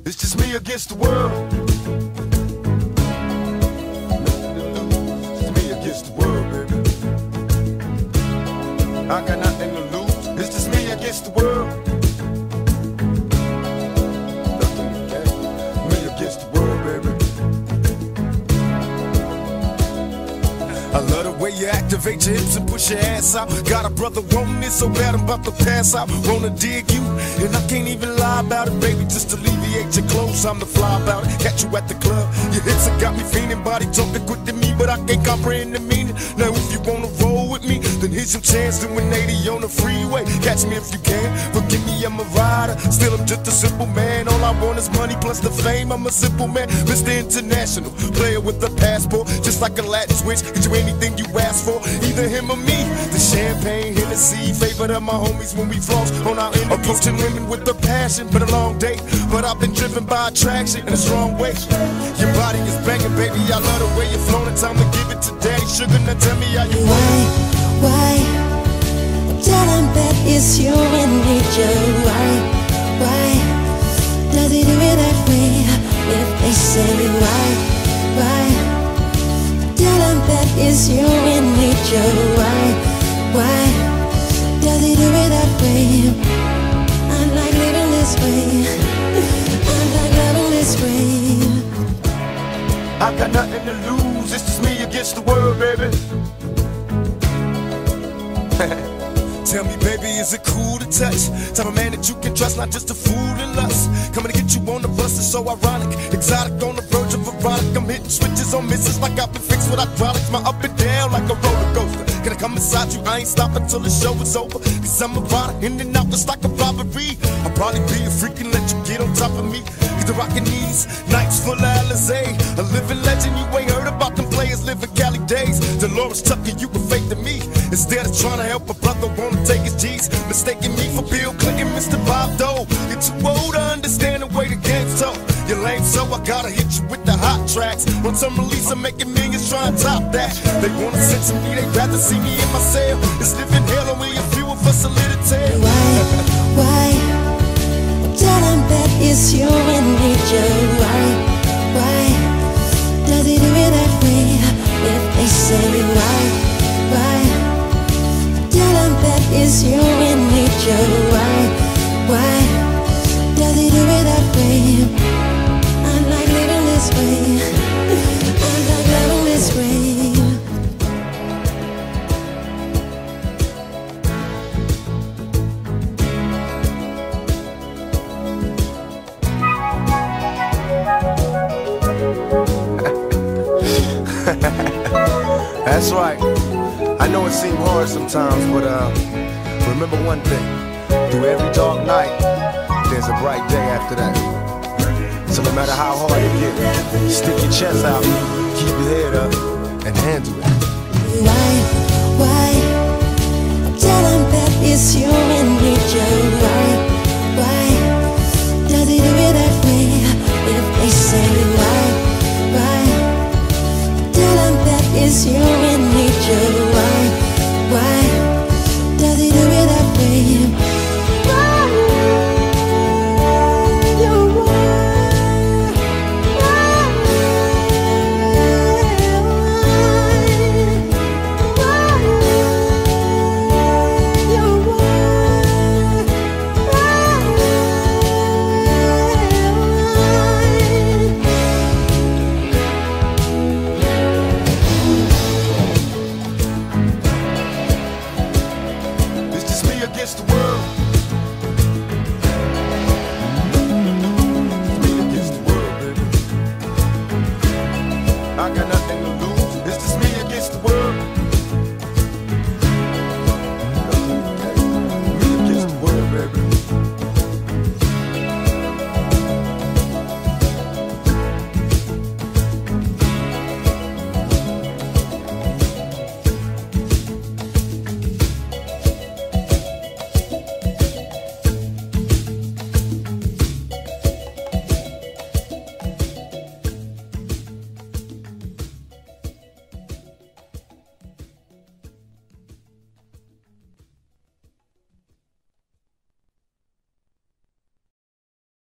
It's just me against the world. It's me against the world, baby. I got nothing to lose. It's just me against the world. Nothing to gain. Me against the world, baby. I love the way you activate your hips and push your ass out. Got a brother wanting it so bad I'm about to pass out. Wanna dig you, and I can't even lie about it, baby. Just alleviate your clothes, I'm the fly about it. Catch you at the club, your hips have got me fiending. Body talking quick to me, but I can't comprehend the meaning. Now if you wanna roll with me, then here's your chance. Doing 80 on the freeway, catch me if you can. Forgive me, I'm a rider, still I'm just a simple man. All I want is money plus the fame, I'm a simple man. Mr. International, player with a passport. Just like a Latin switch, get you anything you ask for, either him or me. The champagne, Hennessy, favorite of my homies when we floss on our enemies. Approaching women with a passion, but a long day. But I've been driven by attraction in a strong way. Your body is banging, baby, I love the way you're flowing. Time to give it to daddy sugar, now tell me how you Why? Tell him that it's human nature. Why? Does he do it that way? If they say why? Tell him that it's human nature. Why? Does he do it that way? I like living this way. I like loving this way. I got nothing to lose, it's just me against the world, baby. Tell me, baby, is it cool to touch? Type of man that you can trust, not just a fool in lust. Coming to get you on the bus is so ironic. Exotic on the verge of erotic. I'm hitting switches on misses like I've been fixed with hydraulics. My up and down like a roller coaster. Can I come inside you? I ain't stopping till the show is over. Cause I'm a rider, in and out just like a robbery. I'll probably be a freak and let you get on top of me. Cause the rockin' these nights full of Alizé. A living legend, you ain't heard about them players living Cali days. Dolores Tucker, you can fake to me. Instead of trying to help a brother, wanna take his G's. Mistaking me for Bill Clinton, Mr. Bob Dole. You're too old to understand the way the game's told. You're lame, so I gotta hit you with the hot tracks. Once I'm released, I'm making millions trying to top that. They wanna censor me, they'd rather see me in my cell. It's living hell, only a few of us a little tale. Why? Tell him that it's human nature. Why? Does he do it that way? If they say why? Tell him that it's human nature. Why? Does he do it that way? I like living this way. I like loving this way. That's right. I know it seems hard sometimes, but remember one thing. Through every dark night, there's a bright day after that. So no matter how hard it gets, stick your chest out, keep your head up.